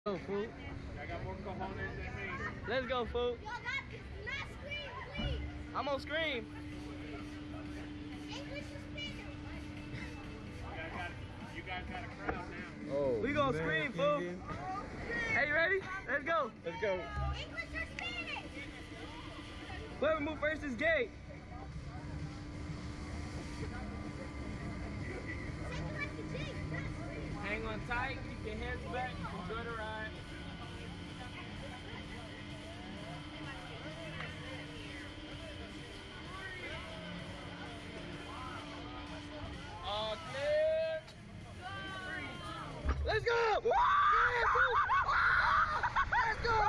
Go, fool. I got more cojones than me. Let's go, fool. Y'all got this. Not scream, please. I'm on scream. English is Spanish. You guys got a crowd now. Oh, We gonna scream, fool. Hey, you ready? Let's go. Let's go. English or Spanish? Whoever move first is gay. Say it like the G. Not scream. Hang on tight. Keep your heads back. Enjoy the ride. All clear. Let's go! Yeah, fool! Let's go!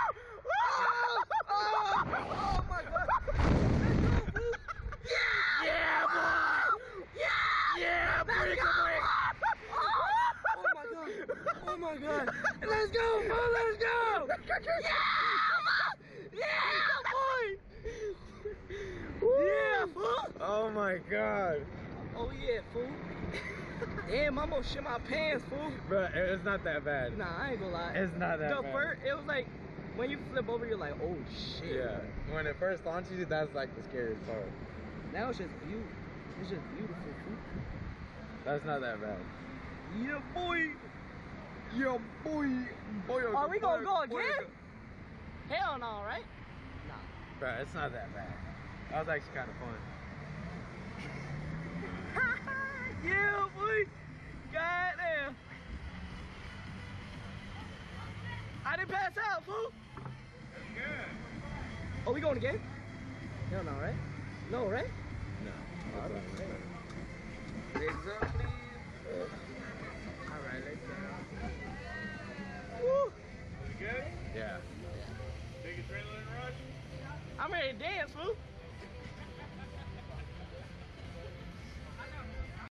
Oh my God! Let's go, fool! Yeah, boy! Yeah, break a break! Oh my God! Oh my God! Let's go, fool! Let's go! Yeah! Yeah, boy! Yeah, fool! Oh my God. Oh yeah, fool! Damn, I'm gonna shit my pants, fool! Bro, it's not that bad. Nah, I ain't gonna lie. It's not that the bad. first, it was like when you flip over, you're like, oh shit. Yeah. When it first launches you, that's like the scariest part. Now it's just beautiful. It's just beautiful, fool. That's not that bad. Yeah, boy. Yo, boy. Are we gonna go again? Hell no, right? Nah. Bro, it's not that bad. That was actually kind of fun. Yeah, boy. Goddamn. I didn't pass out, fool. That's good. Oh, we going again? Hell no, right? No, right? No. Legs up, please. All right, let's go. Woo. Was it good? Yeah. Big adrenaline rush? I'm ready to dance, fool.